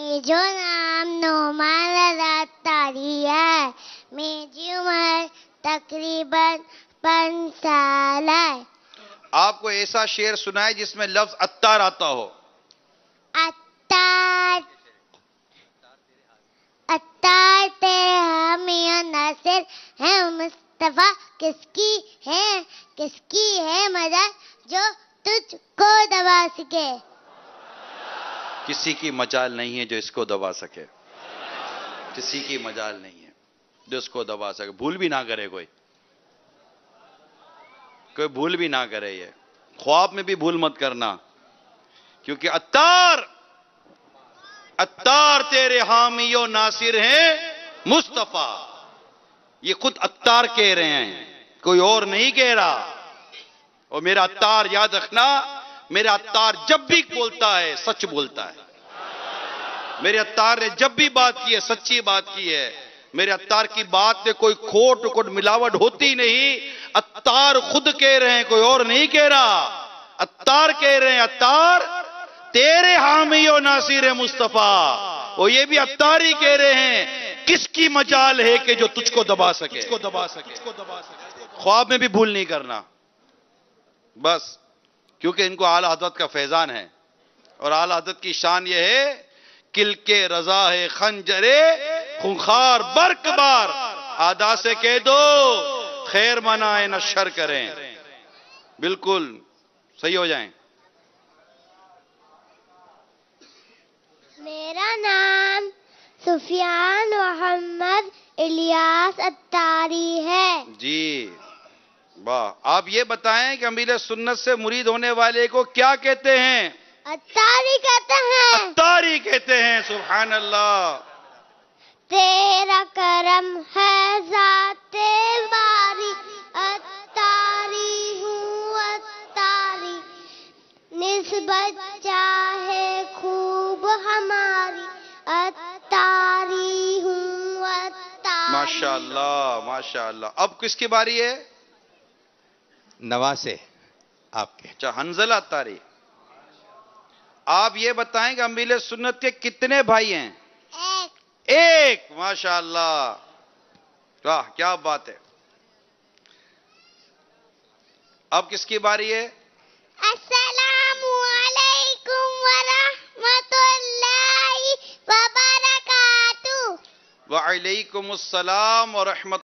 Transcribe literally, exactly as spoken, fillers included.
جو نام نعمان رضا اتاری ہے. میری عمر تقریباً پانچ سال ہے. آپ کو ایسا شعر سنائے جس میں لفظ اتار آتا ہو. اتار اتار تیرے حامی و ناصر ہے. مصطفیٰ کس کی ہے کس کی ہے مدد جو تجھ کو دبا سکے. کسی کی مجال نہیں ہے جو اس کو دبا سکے. کسی کی مجال نہیں ہے جو اس کو دبا سکے. بھول بھی نہ کرے کوئی کوئی بھول بھی نہ کرے. یہ خواب میں بھی بھول مت کرنا, کیونکہ اتار اتار تیرے حامی و ناصر ہیں مصطفیٰ. یہ خود اتار کہہ رہے ہیں, کوئی اور نہیں کہہ رہا. اور میرا اتار یاد رکھنا, میرا اتار جب بھی بولتا ہے سچ بولتا ہے. میرے اتار نے جب بھی بات کی ہے سچی بات کی ہے. میرے اتار کی بات میں کوئی کھوٹ کوٹ ملاوٹ ہوتی نہیں. اتار خود کہہ رہے ہیں, کوئی اور نہیں کہہ رہا. اتار کہہ رہے ہیں اتار تیرے حامی و ناصر مصطفیٰ. اور یہ بھی اتار ہی کہہ رہے ہیں کس کی مجال ہے کہ جو تجھ کو دبا سکے. خواب میں بھی بھول نہیں کرنا بس, کیونکہ ان کو اعلی حضرت کا فیضان ہے. اور اعلی حضرت کی شان یہ ہے کل کے رضا ہے خنجرے خونخوار برق بار. آدا سے کہہ دو خیر منائیں نہ شر کریں. بالکل صحیح ہو جائیں. میرا نام سفیان محمد الیاس اتاری ہے. جی واہ. آپ یہ بتائیں کہ امیر سنت سے مرید ہونے والے کو کیا کہتے ہیں؟ اتاری کہتے ہیں. اتاری کہتے ہیں. سبحان اللہ. تیرا کرم ہے ذات باری, اتاری ہوں اتاری. نسبت چاہے خوب ہماری, اتاری ہوں اتاری. ماشاءاللہ ماشاءاللہ. اب کس کی باری ہے؟ نواسے آپ کے. اچھا, حنظلہ اتاری. آپ یہ بتائیں کہ امیر سنت کے کتنے بھائی ہیں؟ ایک. ایک. ماشاءاللہ واہ کیا بات ہے. اب کس کی باری ہے؟ السلام علیکم ورحمۃ اللہ وبرکاتہ. وعلیکم السلام ورحمۃ